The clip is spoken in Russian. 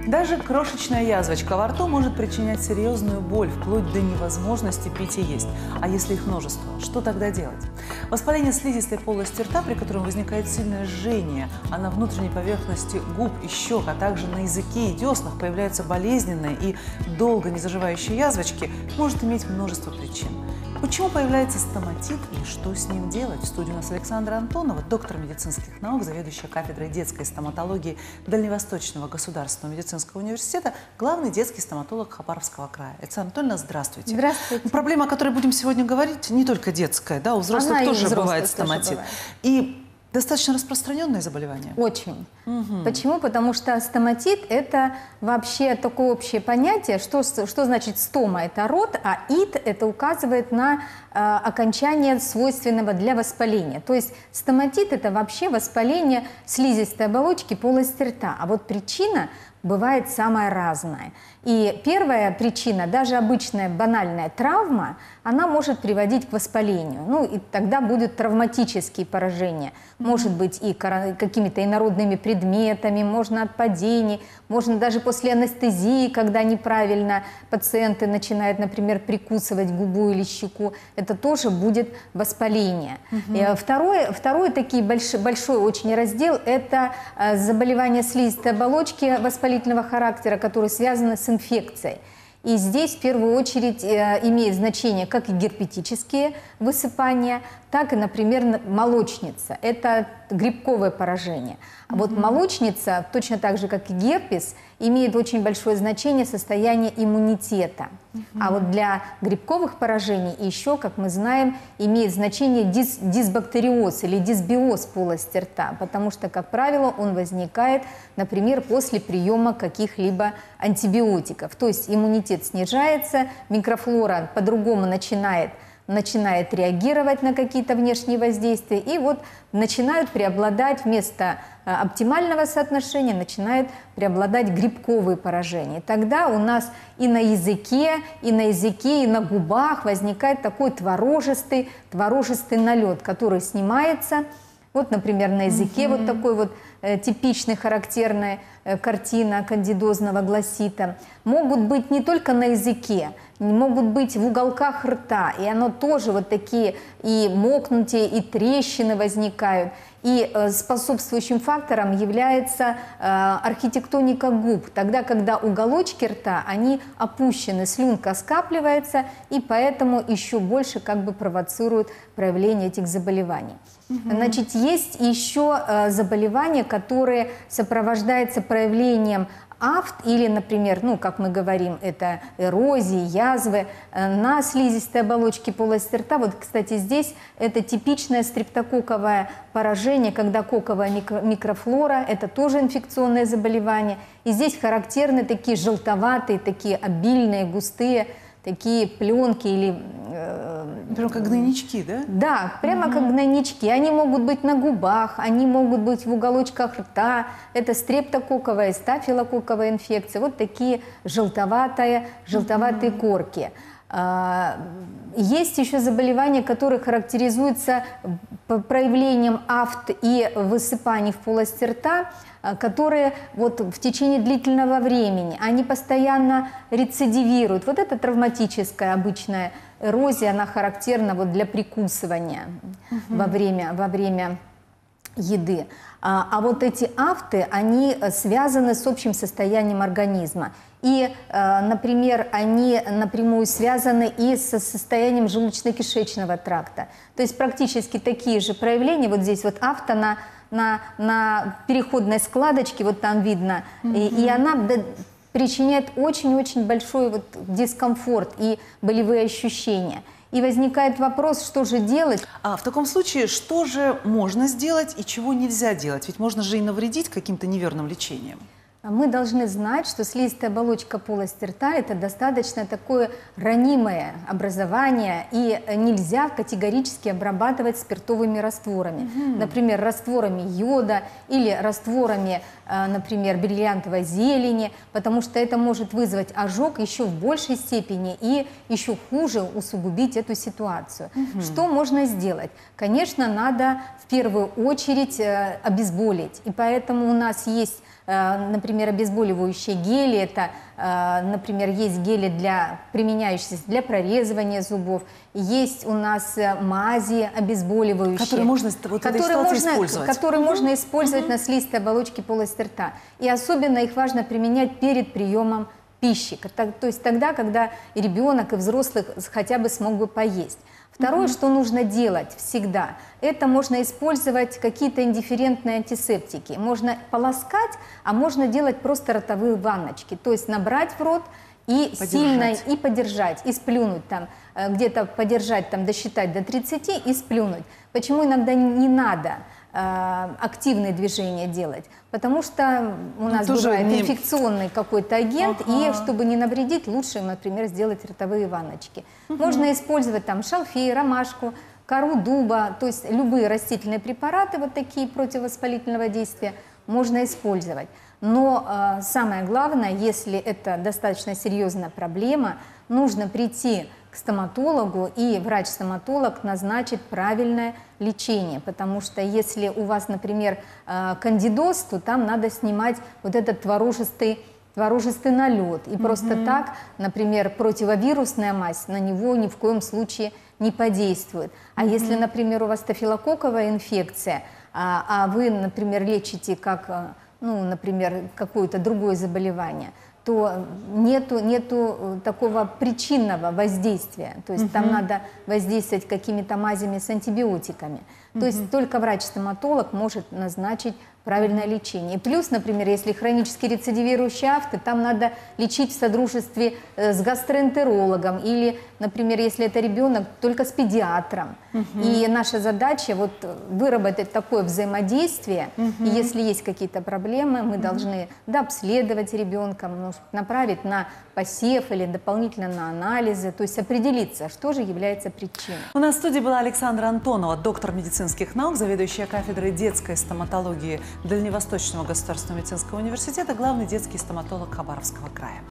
Даже крошечная язвочка во рту может причинять серьезную боль, вплоть до невозможности пить и есть. А если их множество, что тогда делать? Воспаление слизистой полости рта, при котором возникает сильное жжение, а на внутренней поверхности губ и щек, а также на языке и деснах появляются болезненные и долго не заживающие язвочки, может иметь множество причин. Почему появляется стоматит и что с ним делать? В студии у нас Александра Антонова, доктор медицинских наук, заведующая кафедрой детской стоматологии Дальневосточного государственного медицинского университета, главный детский стоматолог Хабаровского края. Александра Анатольевна, здравствуйте. Здравствуйте. Проблема, о которой будем сегодня говорить, не только детская, да, у взрослых тоже бывает стоматит. И достаточно распространенное заболевание? Очень. Почему? Потому что стоматит – это вообще такое общее понятие. Что значит стома? Это рот, а ит – это указывает на окончание свойственного для воспаления. То есть стоматит – это вообще воспаление слизистой оболочки полости рта. А вот причина бывает самая разная. И первая причина, даже обычная банальная травма, она может приводить к воспалению. Ну и тогда будут травматические поражения. Может быть и какими-то инородными предметами, можно от падений, можно даже после анестезии, когда неправильно пациенты начинают, например, прикусывать губу или щеку, это тоже будет воспаление. Второй такой большой очень раздел – это заболевания слизистой оболочки воспалительного характера, которые связаны с инфекцией. И здесь в первую очередь имеет значение как и герпетические высыпания, так и, например, молочница. Это грибковое поражение. А вот молочница, точно так же, как и герпес, имеет очень большое значение состояние иммунитета. А вот для грибковых поражений еще, как мы знаем, имеет значение дисбактериоз или дисбиоз полости рта, потому что, как правило, он возникает, например, после приема каких-либо антибиотиков. То есть иммунитет снижается, микрофлора по-другому начинает реагировать на какие-то внешние воздействия, и вот начинают преобладать вместо оптимального соотношения, начинают преобладать грибковые поражения. Тогда у нас и на языке, и на губах возникает такой творожистый налет, который снимается. Вот, например, на языке вот такой вот типичная, характерная картина кандидозного гласита. Могут быть не только на языке, могут быть в уголках рта, и оно тоже вот такие и мокнутие, и трещины возникают. И способствующим фактором является архитектоника губ, тогда, когда уголочки рта, они опущены, слюнка скапливается, и поэтому еще больше как бы провоцирует проявление этих заболеваний. Значит, есть еще заболевания, которые сопровождаются проявлением афт или, например, ну, как мы говорим, это эрозии, язвы на слизистой оболочке полости рта. Вот, кстати, здесь это типичное стрептококковое поражение, когда коковая микрофлора, это тоже инфекционное заболевание. И здесь характерны такие желтоватые, такие обильные, густые, такие пленки или... Прямо как гнойнички, да? Да, прямо как гнойнички. Они могут быть на губах, они могут быть в уголочках рта. Это стрептококковая, стафилококковая инфекция. Вот такие желтоватые корки. Есть еще заболевания, которые характеризуются проявлением афт и высыпаний в полости рта, которые вот в течение длительного времени, они постоянно рецидивируют. Вот это травматическая обычная эрозия, она характерна вот для прикусывания во время еды. А вот эти афты, они связаны с общим состоянием организма. И, например, они напрямую связаны и со состоянием желудочно-кишечного тракта. То есть практически такие же проявления. Вот здесь вот афта на переходной складочке, вот там видно, и она причиняет очень-очень большой вот дискомфорт и болевые ощущения. И возникает вопрос, что же делать? А в таком случае, что же можно сделать и чего нельзя делать? Ведь можно же и навредить каким-то неверным лечением. Мы должны знать, что слизистая оболочка полости рта – это достаточно такое ранимое образование, и нельзя категорически обрабатывать спиртовыми растворами. Например, растворами йода или растворами, например, бриллиантовой зелени, потому что это может вызвать ожог еще в большей степени и еще хуже усугубить эту ситуацию. Что можно сделать? Конечно, надо в первую очередь обезболить, и поэтому у нас есть например, обезболивающие гели, это, например, есть гели, применяющиеся для прорезывания зубов, есть у нас мази обезболивающие, которые можно использовать. Которые можно использовать на слизистой оболочке полости рта. И особенно их важно применять перед приемом пищи, то есть тогда, когда и ребенок, и взрослый хотя бы смог бы поесть. Второе, что нужно делать всегда, это можно использовать какие-то индифферентные антисептики. Можно полоскать, а можно делать просто ротовые ванночки, то есть набрать в рот и сильно и подержать, и сплюнуть там, где-то подержать, там, досчитать до 30 и сплюнуть. Почему иногда не надо активные движения делать? Потому что у нас бывает инфекционный какой-то агент, и чтобы не навредить, лучше, например, сделать ротовые ванночки. Можно использовать там шалфей, ромашку, кору дуба, то есть любые растительные препараты, вот такие противовоспалительного действия, можно использовать. Но самое главное, если это достаточно серьезная проблема, нужно прийти к стоматологу, и врач-стоматолог назначит правильное лечение, потому что если у вас, например, кандидоз, то там надо снимать вот этот творожистый налет. И просто так, например, противовирусная мазь на него ни в коем случае не подействует. А если, например, у вас стафилококковая инфекция, а вы, например, лечите как, ну, например, какое-то другое заболевание, то нету такого причинного воздействия. То есть там надо воздействовать какими-то мазями с антибиотиками. То есть только врач-стоматолог может назначить правильное лечение. И плюс, например, если хронически рецидивирующие афты, там надо лечить в содружестве с гастроэнтерологом или, например, если это ребенок, только с педиатром. И наша задача вот выработать такое взаимодействие. И если есть какие-то проблемы, мы должны дообследовать ребенка, направить на посев или дополнительно на анализы, то есть определиться, что же является причиной. У нас в студии была Александра Антонова, доктор медицинских наук, заведующая кафедрой детской стоматологии Дальневосточного государственного медицинского университета, главный детский стоматолог Хабаровского края.